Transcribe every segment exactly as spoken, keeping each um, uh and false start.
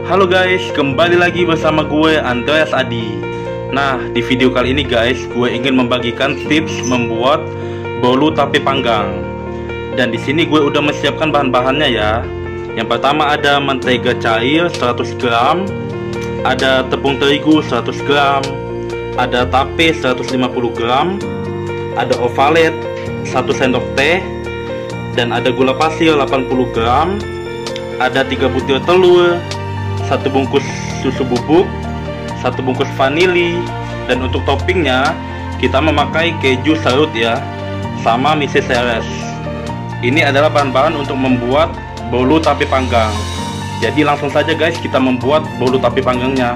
Halo guys, kembali lagi bersama gue Andreas Adi. Nah, di video kali ini guys, gue ingin membagikan tips membuat bolu tape panggang. Dan di sini gue udah menyiapkan bahan-bahannya ya. Yang pertama ada mentega cair seratus gram, ada tepung terigu seratus gram, ada tape seratus lima puluh gram, ada ovalet satu sendok teh, dan ada gula pasir delapan puluh gram, ada tiga butir telur, satu bungkus susu bubuk, satu bungkus vanili, dan untuk toppingnya kita memakai keju serut ya, sama misis seres. Ini adalah bahan-bahan untuk membuat bolu tape panggang. Jadi langsung saja guys, kita membuat bolu tape panggangnya.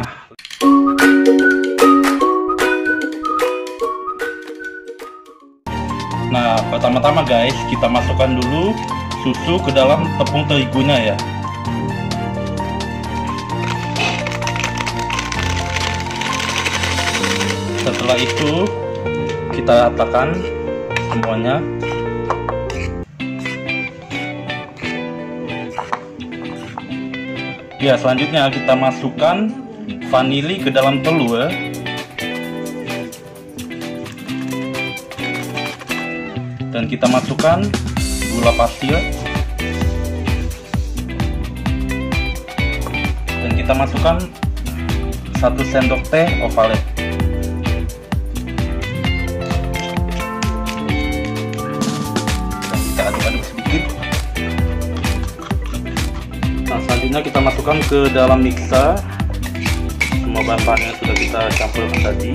Nah, pertama-tama guys, kita masukkan dulu susu ke dalam tepung terigunya ya. Setelah itu kita ratakan semuanya. Ya, selanjutnya kita masukkan vanili ke dalam telur. Dan kita masukkan gula pasir. Dan kita masukkan satu sendok teh ovalet. Kita aduk-aduk sedikit. Nah, selanjutnya kita masukkan ke dalam mixer semua bahan-bahan yang sudah kita campurkan tadi.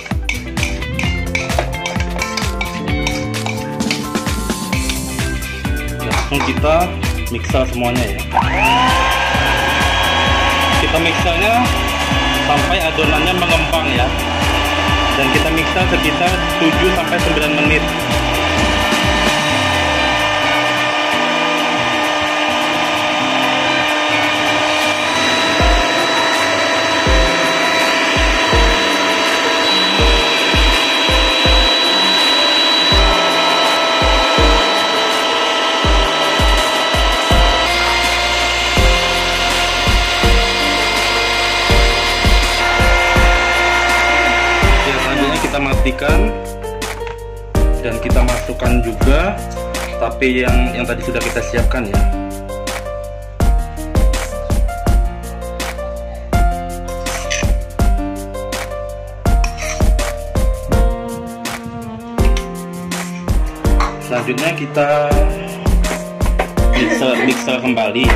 Ya, langsung kita mixer semuanya ya. Kita mixernya sampai adonannya mengembang ya. Dan kita mixer sekitar tujuh sampai sembilan menit. Kita matikan dan kita masukkan juga tape yang yang tadi sudah kita siapkan ya. Selanjutnya kita mixer mixer kembali.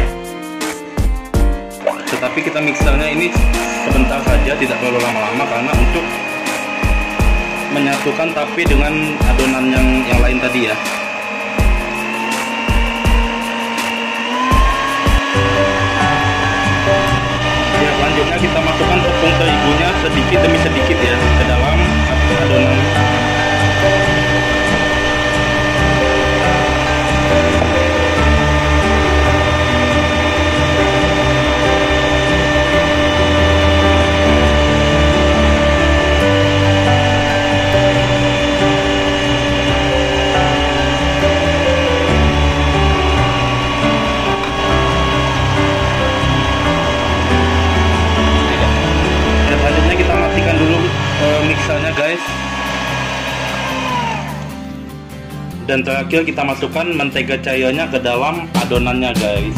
Tetapi kita mixernya ini sebentar saja, tidak terlalu lama-lama karena untuk menyatukan tape dengan adonan yang yang lain tadi ya. Ya, selanjutnya kita masukkan tepung terigunya sedikit demi sedikit ya ke dalam adonan. Mixernya guys, dan terakhir kita masukkan mentega cairnya ke dalam adonannya guys.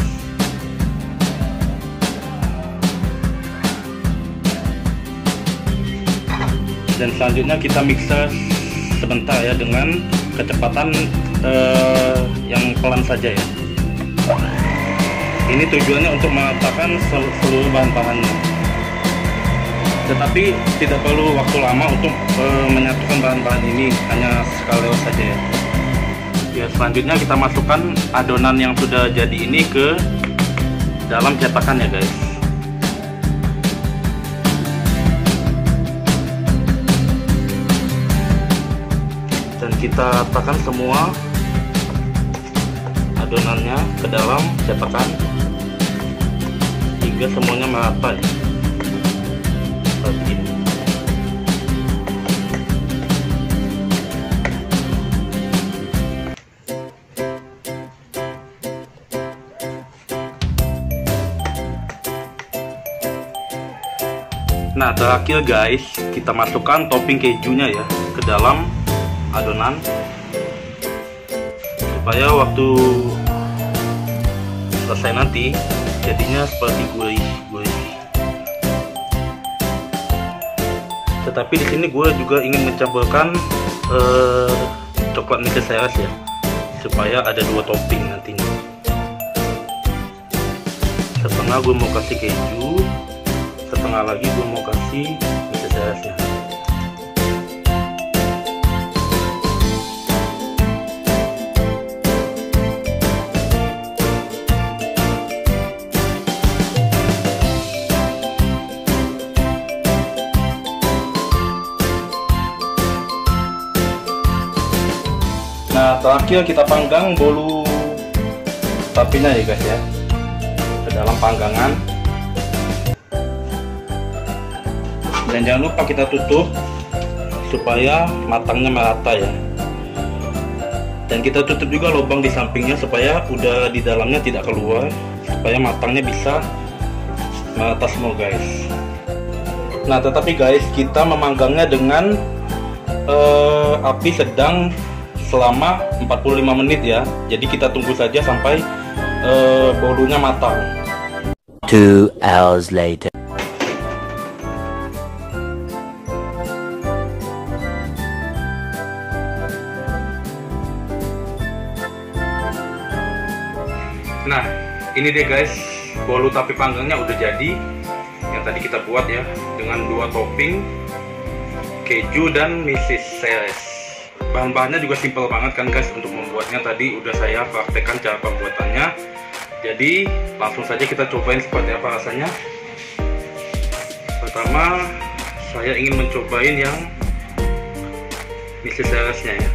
Dan selanjutnya kita mixer sebentar ya dengan kecepatan eh, yang pelan saja ya. Ini tujuannya untuk meratakan seluruh bahan-bahannya. Tetapi tidak perlu waktu lama untuk e, menyatukan bahan-bahan ini, hanya sekali saja ya. Ya, selanjutnya kita masukkan adonan yang sudah jadi ini ke dalam cetakan ya guys. Dan kita ratakan semua adonannya ke dalam cetakan hingga semuanya merata ya. Begini. Nah, terakhir guys, kita masukkan topping kejunya ya ke dalam adonan supaya waktu selesai nanti jadinya seperti gurih-gurih. Tetapi di sini gue juga ingin mencampurkan eh, coklat Milky Ceres ya, supaya ada dua topping nantinya. Setengah gue mau kasih keju, setengah lagi gue mau kasih Milky Ceresnya. Nah, terakhir kita panggang bolu tapinya ya guys ya, ke dalam panggangan. Dan jangan lupa kita tutup supaya matangnya merata ya. Dan kita tutup juga lubang di sampingnya supaya udara di dalamnya tidak keluar, supaya matangnya bisa merata semua guys. Nah, tetapi guys, kita memanggangnya dengan uh, api sedang selama empat puluh lima menit ya. Jadi kita tunggu saja sampai uh, bolunya matang. Two hours later. Nah, ini deh guys, bolu tape panggangnya udah jadi. Yang tadi kita buat ya, dengan dua topping keju dan Milky Ceres. Bahan-bahannya juga simpel banget kan guys untuk membuatnya. Tadi udah saya praktekkan cara pembuatannya. Jadi langsung saja kita cobain seperti apa rasanya. Pertama saya ingin mencobain yang Milky Ceresnya ya.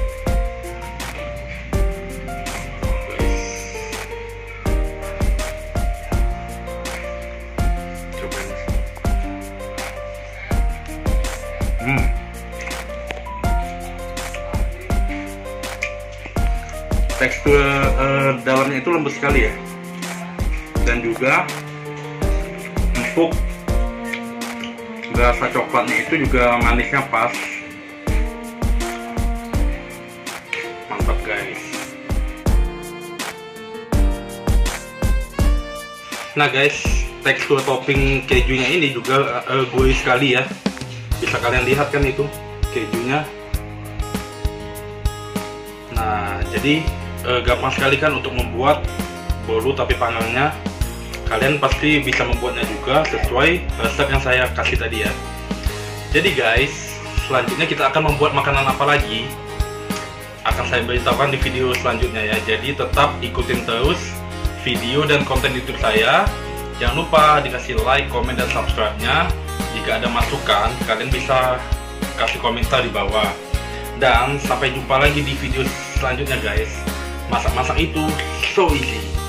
Cobain. Hmm. Tekstur uh, dalamnya itu lembut sekali ya, dan juga empuk. Rasa coklatnya itu juga manisnya pas, mantap guys. Nah guys, tekstur topping kejunya ini juga uh, gurih sekali ya, bisa kalian lihat kan itu kejunya. Nah, jadi e, gampang sekali kan untuk membuat bolu tape panggangnya. Kalian pasti bisa membuatnya juga sesuai resep yang saya kasih tadi ya. Jadi guys, selanjutnya kita akan membuat makanan apa lagi, akan saya beritahukan di video selanjutnya ya. Jadi tetap ikutin terus video dan konten YouTube saya. Jangan lupa dikasih like, komen, dan subscribe-nya. Jika ada masukan, kalian bisa kasih komentar di bawah. Dan sampai jumpa lagi di video selanjutnya guys. Masak-masak itu so easy.